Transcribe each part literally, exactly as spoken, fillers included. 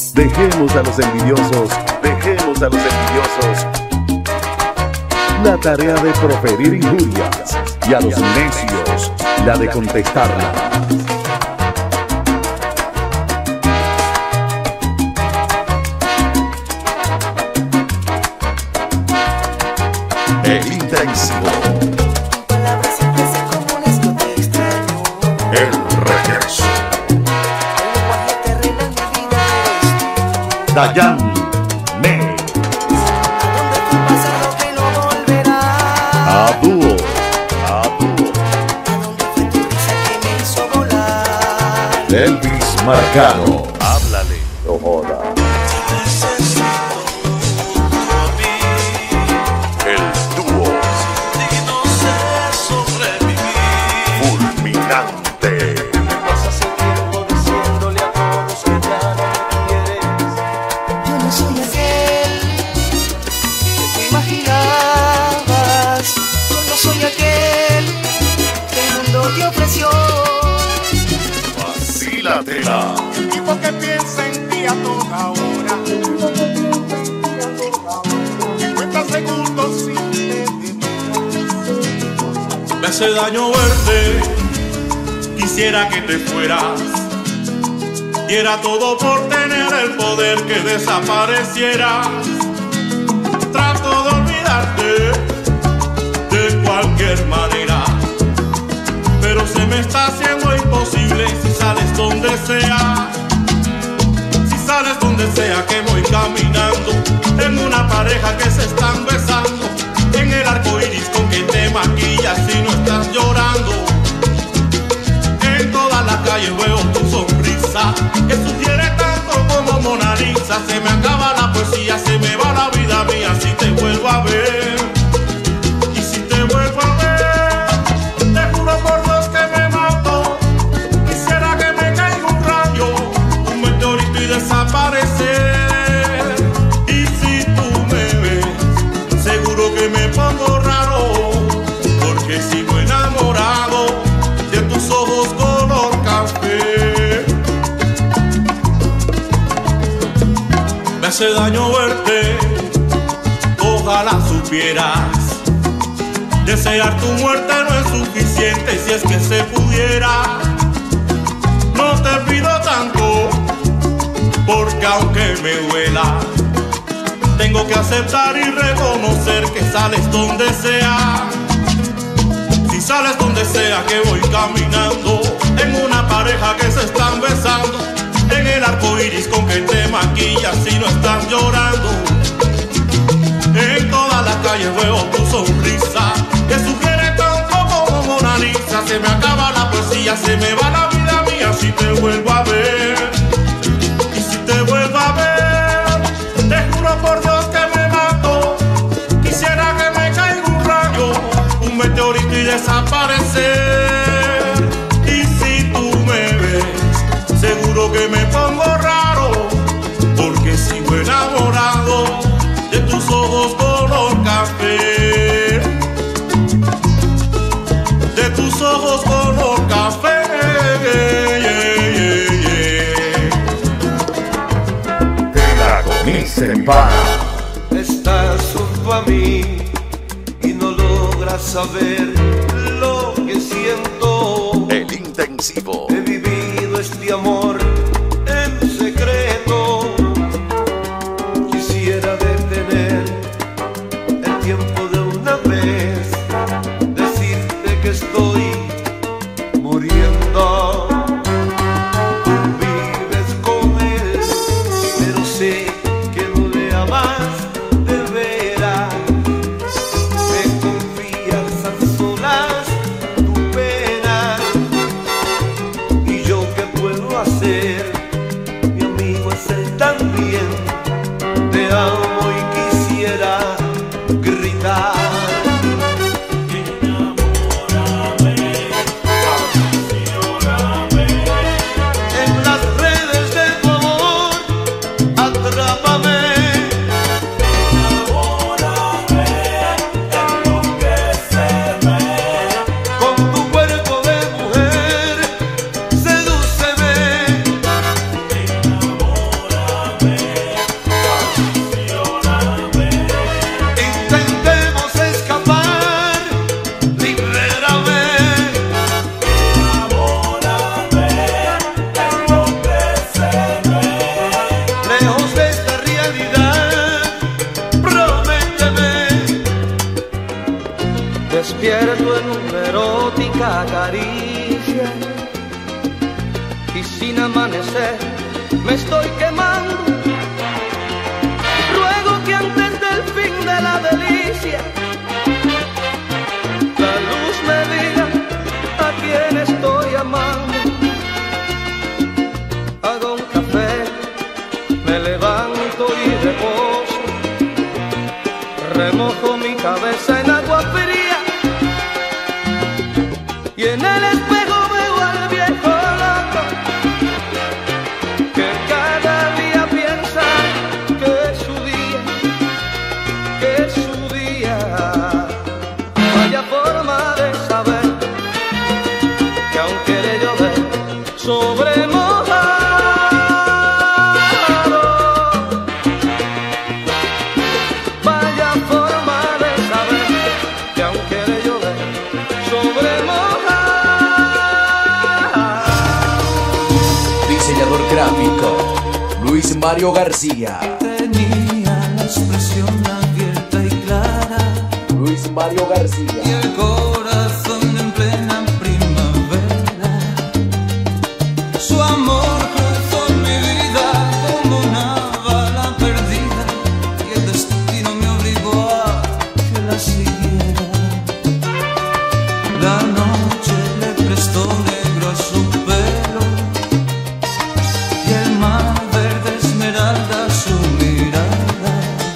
Dejemos a los envidiosos, dejemos a los envidiosos la tarea de proferir injurias y a los necios la de contestarlas. El intensivo. Con palabras simples y comunes yo te extraño. El regreso. El lenguaje terrenal mi vida eres tú. Dayan Ne. A donde tú pasas lo que no volverá. A dúo. A dúo. A donde fue tu risa que me hizo volar. Elvis Marcano. Háblale. No joda. El dúo. Fulminante. Pasas el tiempo diciéndole a todos que ya no me quieres. Yo no soy aquel que tú imaginabas. Yo no soy aquel que el mundo te ofreció. Vacílatela. Un tipo que piensa en ti a toda hora, cincuenta segundos sin detener. Me hace daño verte, quisiera que te fueras. Diera todo por tener el poder que desaparecieras. Trato de olvidarte de cualquier manera, pero se me está haciendo imposible si sales donde sea. Si sales donde sea que voy caminando, en una pareja que se están besando, en el arco iris con que te maquillas y no estás llorando. En toda la calle veo tu sonrisa, que sugiere tanto como Mona Lisa. Se me acaba la poesía, se me va la vida mía si te vuelvo a ver. Y si te vuelvo a ver, te juro por Dios que me mato. Quisiera que me caiga un rayo, un meteorito y desaparecer. Y si tú me ves, seguro que me pongo raro, porque sigo enamorado de tus ojos color café. Me hace daño verte, ojalá supieras. Desear tu muerte no es suficiente si es que se pudiera. No te pido tanto, porque aunque me duela, tengo que aceptar y reconocer que sales donde sea. Si sales donde sea que voy caminando, en una pareja que se están besando, en el arco iris con que te maquillas y no estás llorando. En todas las calles veo tu sonrisa, que sugiere tanto como Mona Lisa. Se me acaba la poesía, se me va la vida mía si te vuelvo a ver. Y si te vuelvo a ver, te juro por Dios que me mato. Quisiera que me caiga un rayo, un meteorito y desaparecer. Y si tú me ves, seguro que me pongo raro, porque sigo enamorado de tus ojos color café. De tus ojos color café. De la comisa en pana. Estás junto a mí y no logras saber lo que siento. El intensivo. He vivido este amor en secreto. Quisiera detener el tiempo de una vez, decirte que estoy muriendo. Tú vives con él, pero sé que no le amas de veras. Me confías a solas tu pena, y yo qué puedo hacer estoy quemando. Ruego que antes del fin de la delicia la luz me diga a quién estoy amando. Hago un café, me levanto y reposo, remojo mi cabeza en agua fría y en el espejo veo al viejo loco que cada día piensa que es su día, que es su día. Vaya forma de saber que aún quiere llover sobre mojado. Vaya forma de saber que aún quiere llover sobre mojado. Diseñador gráfico Luis Mario García. Tenía la expresión abierta y clara, Luis Mario García. y el corazón en plena primavera. Su amor cruzó mi vida como una bala perdida, y el destino me obligó a que la siguiera. La noche le prestó negro a su pelo y el mar verde esmeralda a su mirada.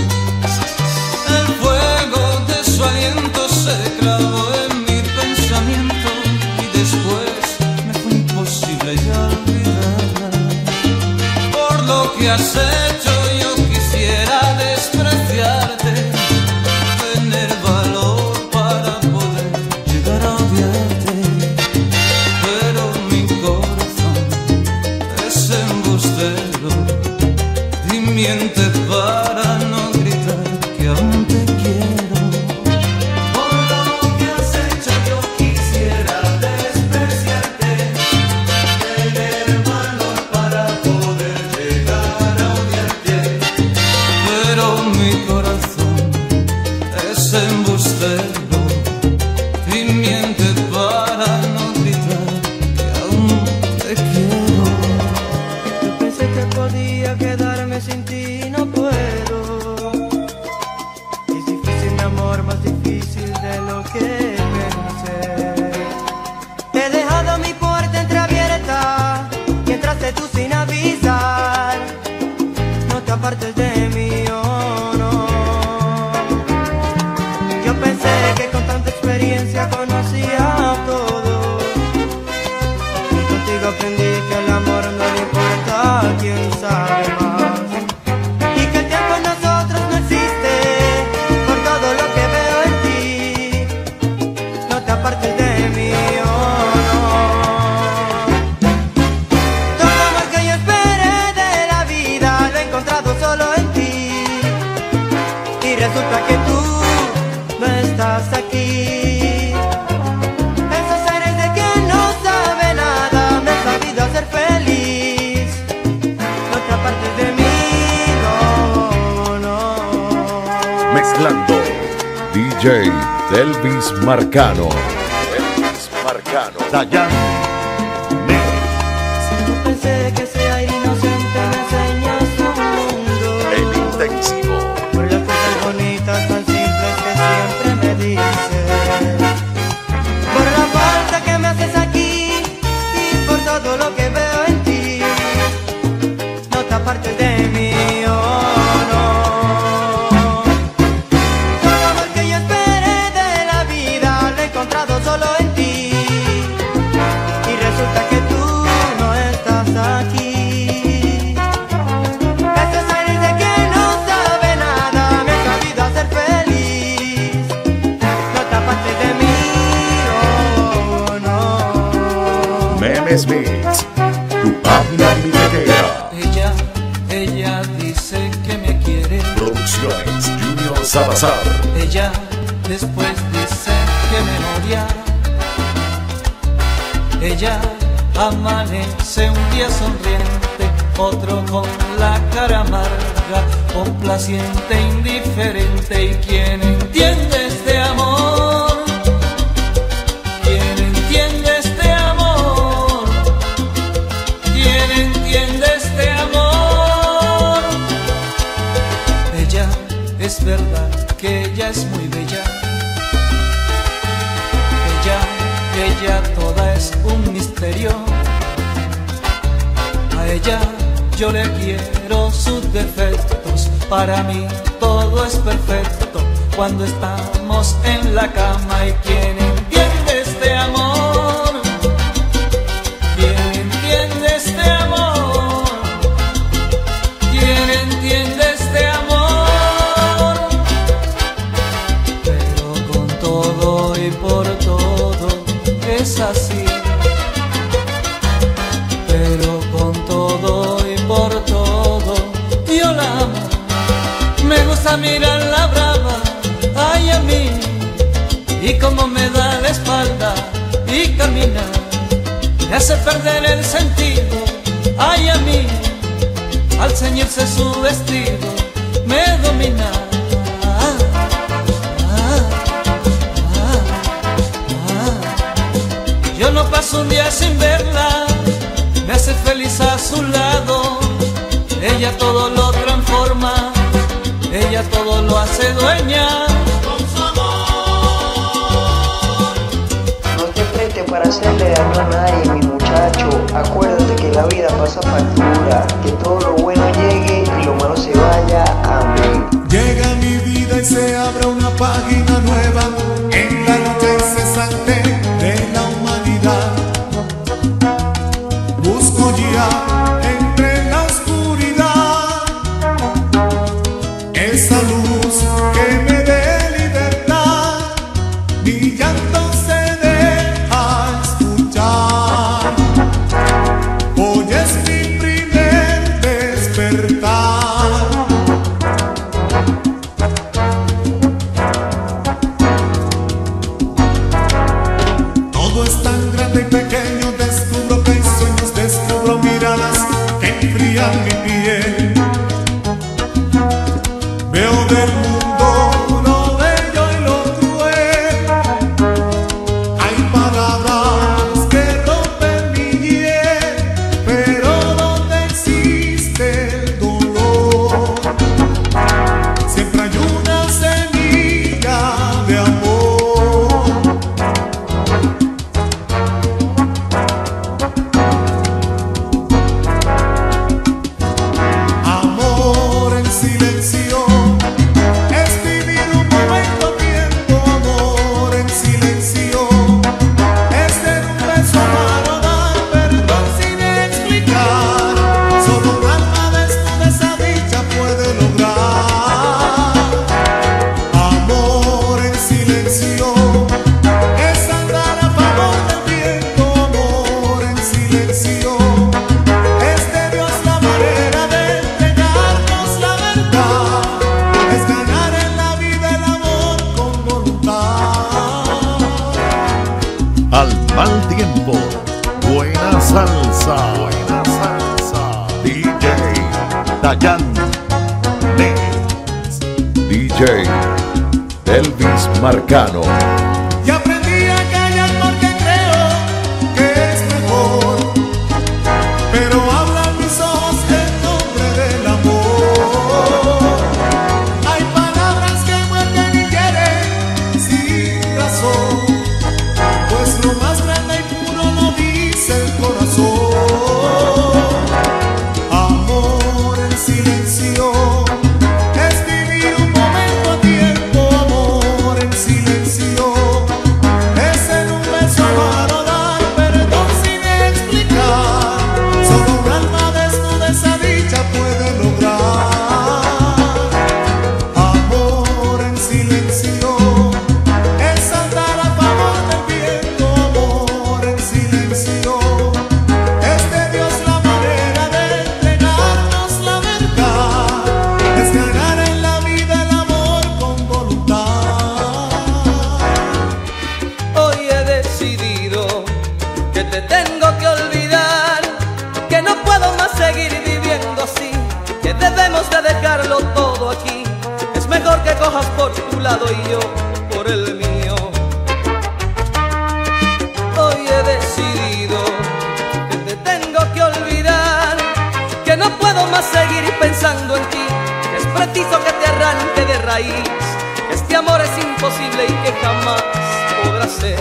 El fuego de su aliento se clavó en mi pensamiento y después me fue imposible ya olvidarla. Por lo que has hecho yo quisiera despreciarte, tener valor para poder llegar a odiarte, pero mi corazón es embustero y miente para no gritar que aún te quiero. Por lo que has hecho yo quisiera despreciarte, tener valor para poder llegar a odiarte, pero mi corazón es embustero y miente para no gritar que aún te quiero. Yo pensé que podía quedarme sin ti, no puedo. Es difícil mi amor, más difícil de lo que pensé. He dejado mi puerta entreabierta y entraste tú sin avisar. No te apartes de mí, oh no. Yo pensé que con tanta experiencia conocía todo, y contigo aprendí que el amor no le importa a quien sabe más, y que el tiempo en nosotros no existe por todo lo que veo en ti. No te apartes de mí, oh no. Todo lo que yo esperé de la vida lo he encontrado solo en ti, y resulta que tú no estás aquí. Esos seres de quien no sabe nada me han sabido hacer feliz. No te apartes de mí, no, no. Mezclando D J Delvis Marcano. Delvis Marcano. Dayan. No pensé que ese aire inocente me enseña su mundo, El intensivo. por las cosas bonitas tan simples que siempre me dices, por la falta que me haces aquí y por todo lo que veo en ti. No te apartes de mí, oh no. Todo lo amor que yo esperé de la vida lo he encontrado solo en ti, y resulta que tú no estás aquí. Esos aires de quien no sabe nada me han sabido hacer feliz. No te apartes de mí, oh no. Memes Mix. Tu página biblioteca. Ella, ella dice que me quiere. Producciones Junior Salazar. Ella después dice que me odia. Ella amanece un día sonriente, otro con la cara amarga, complaciente, indiferente. ¿Y quién entiende este amor? ¿Quién entiende este amor? ¿Quién entiende este amor? Yo le quiero sus defectos, para mí todo es perfecto cuando estamos en la cama. ¿Y quién entiende este amor? ¿Quién entiende este amor? ¿Quién entiende este amor? Pero con todo y por todo es así. Pero con todo y por todo yo la amo. Me gusta mirarla brava, ay a mí, y como me da la espalda y camina, me hace perder el sentido, ay a mí, al ceñirse su vestido me domina. Ah, ah, ah, ah. Yo no paso un día sin verla, me hace feliz a su lado, ella todo lo transforma, ella todo lo hace dueña. Con su amor. No te prestes para hacerle daño a nadie, mi muchacho. Acuérdate que la vida pasa factura, que todo lo bueno llegue y lo malo se vaya. Amén. Llega mi vida y se abre una página nueva en la lucha incesante de la humanidad. Busco ya entre la oscuridad esa luz que me dé libertad. Mi llanto se deja escuchar. Hoy es mi primer despertar. Todo es tan grande y pequeño, descubro que hay sueños, descubro miradas que enfrían mi piel. Veo del mundo lo bello y lo cruel. Hay palabras que rompen mi hiel, pero donde existe el dolor, siempre hay una semilla de amor. Amor en silencio es vivir un momento a tiempo. Amor en silencio es ser un beso amaro, dar perdón sin explicar. Solo un alma desnuda esa dicha puede lograr. Amor en silencio es andar a favor del viento. Amor en silencio es de Dios la manera de entregarnos la verdad. Es ganar en la vida el amor con voluntad. Al mal tiempo, buena salsa. Buena salsa. D J Dayan Next. D J Elvis Marcano. Y aprendí a callar porque creo que es mejor, pero hablan mis ojos en nombre del amor. Hay palabras que muerden y hieren sin razón, pues lo más grande y puro lo dice el corazón. Amor en silencio es vivir un momento a tiempo. Amor en silencio es en un beso amaro, dar perdón sin explicar. Solo un alma desnuda esa dicha puede lograr. Amor en silencio es andar a favor del viento. Amor en silencio es de Dios la manera de entregarnos la verdad. Es ganar en la vida el amor con voluntad. Hoy he decidido que te tengo que olvidar, que no puedo más seguir viviendo así, que debemos de dejarlo todo aquí. Es mejor que cojas por tu lado y yo por el mío. Hoy he decidido que te tengo que olvidar, que no puedo más seguir pensando en ti, que es preciso que te arranque de raíz, que este amor es imposible y que jamás podrá ser.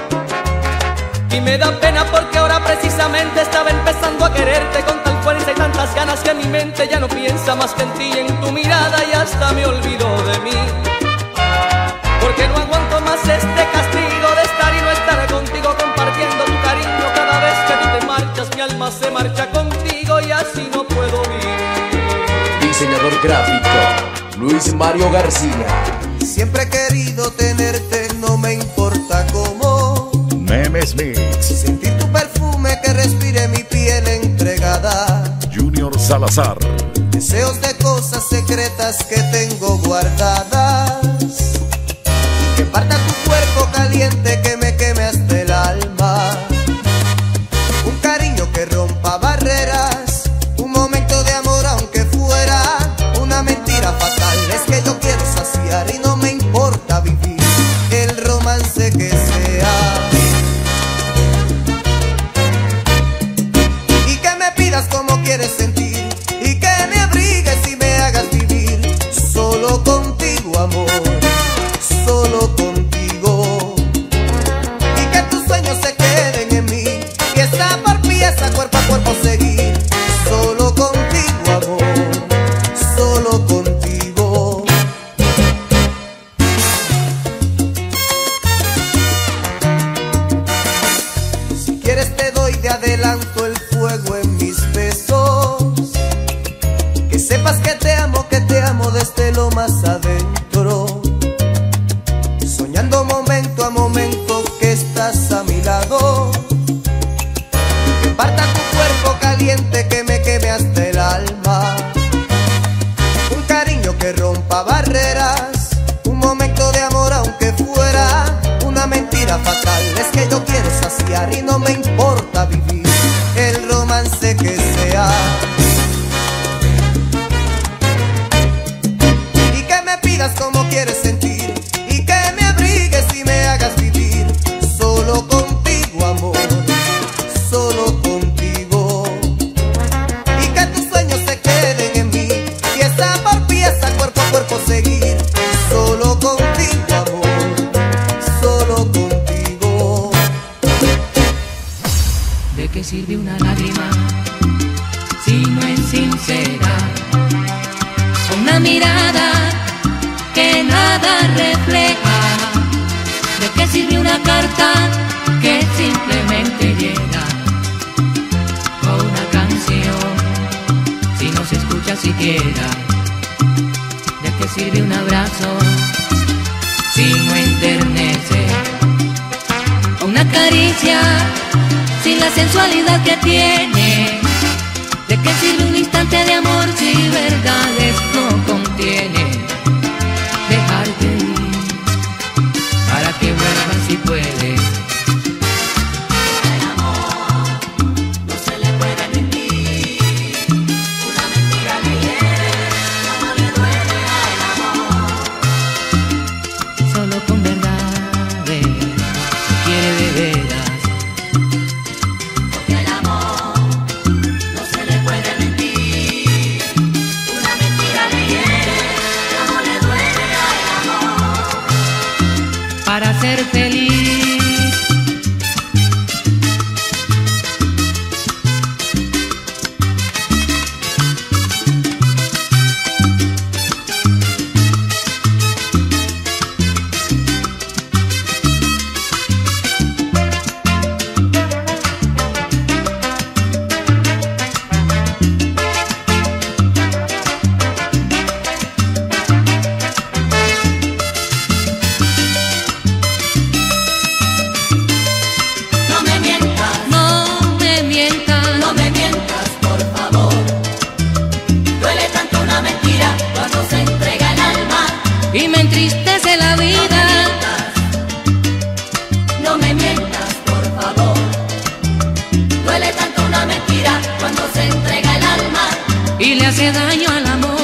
Y me da pena porque ahora precisamente estaba empezando a quererte con tal fuerza y tanta tantas ganas que mi mente ya no piensa más que en ti y en tu mirada y hasta me olvidó de mí. Porque no aguanto más este castigo de estar y no estar contigo, compartiendo tu cariño. Cada vez que tú te marchas mi alma se marcha contigo y así no puedo vivir. Diseñador gráfico Luis Mario García. Siempre he querido tenerte, no me importa cómo. Memes Mix. Sentir tu perfume que respire mi piel entregada. Junior Salazar. Deseos de cosas secretas que tengo guardadas. Y que parta tu cuerpo caliente que me queme hasta el alma. Un cariño que rompa barreras. Un momento de amor aunque fuera una mentira fatal. Es que yo quiero saciar y no me importa vivir el romance que sea. Y que me pidas como quieres sentir y que me abrigues y me hagas vivir solo contigo, amor, solo contigo. Y que tus sueños se queden en mí, pieza por pieza, cuerpo a cuerpo seguir solo contigo, amor, solo contigo. Si quieres te doy de adelanto el fuego en mis besos. Que sepas que te amo, que te amo desde lo más adentro. Soñando momento a momento que estás a mi lado. Que parta tu cuerpo caliente que me queme hasta el alma. Un cariño que rompa barreras. Un momento de amor aunque fuera una mentira fatal. Es que yo quiero saciar y no me importa vivir el romance que sea. Y que me pidas como quieres sentir y que me abrigues y me hagas vivir solo contigo, amor, solo contigo. Y que tus sueños se queden en mí, pieza por pieza, cuerpo a cuerpo seguir solo contigo, amor, solo contigo. ¿De qué sirve una lágrima si no es sincera? Una mirada que nada refleja. ¿De qué sirve una carta que simplemente llega? O una canción si no se escucha siquiera. ¿De qué sirve un abrazo si no enternece? O una caricia sin la sensualidad que tiene. ¿De qué sirve un instante de amor si verdades no contiene? Dejarte ir para que vuelvas si puedes. El amor no se le puede mentir. Una mentira le hiere, como le duele al amor. Solo con verdades se quiere de veras. Porque el amor no se le puede mentir. Una mentira le hiere, como le duele al amor. Para ser feliz No me mientas, no me mientas. no me mientas, por favor. Duele tanto una mentira cuando se entrega el alma. Y me entristece la vida. No me mientas, por favor. Duele tanto una mentira cuando se entrega el alma. Y le hace daño al amor.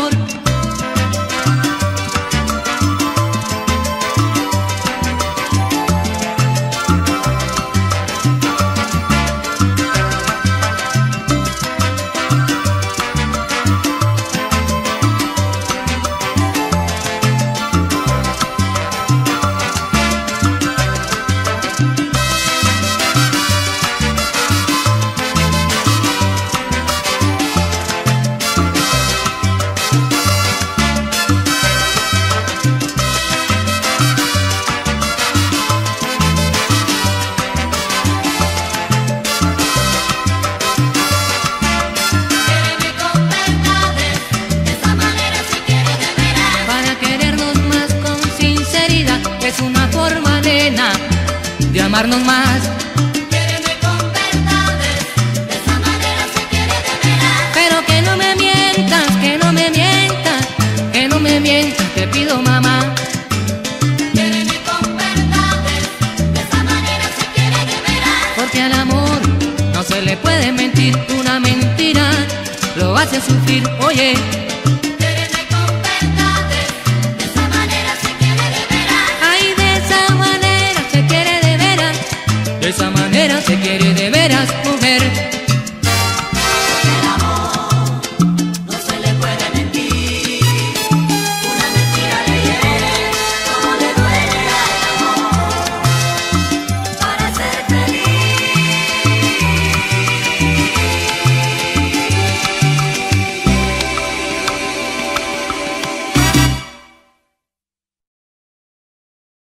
amarnos más. Quiéreme con verdades, de esa manera se quiere de veras. Pero que no me mientas, que no me mientas, que no me mientas, te pido mamá. Quiéreme con verdades, de esa manera se quiere de veras. Porque al amor no se le puede mentir, una mentira lo hace sufrir, oye.